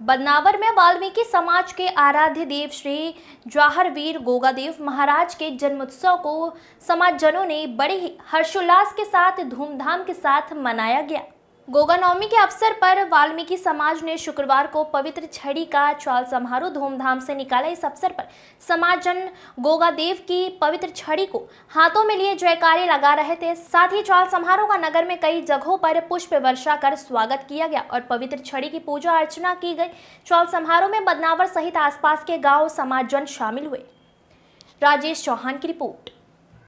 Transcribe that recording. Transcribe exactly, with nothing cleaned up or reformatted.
बदनावर में वाल्मीकि समाज के आराध्य देव श्री जवाहरवीर गोगादेव महाराज के जन्मोत्सव को समाजजनों ने बड़े ही हर्षोल्लास के साथ धूमधाम के साथ मनाया गया। गोगा नवमी के अवसर पर वाल्मीकि समाज ने शुक्रवार को पवित्र छड़ी का चौल समारोह धूमधाम से निकाला। इस अवसर पर समाजजन गोगादेव की पवित्र छड़ी को हाथों में लिए जयकारे लगा रहे थे। साथ ही चौल समारोह का नगर में कई जगहों पर पुष्प वर्षा कर स्वागत किया गया और पवित्र छड़ी की पूजा अर्चना की गई। चौल समारोह में बदनावर सहित आसपास के गाँव समाजजन शामिल हुए। राजेश चौहान की रिपोर्ट।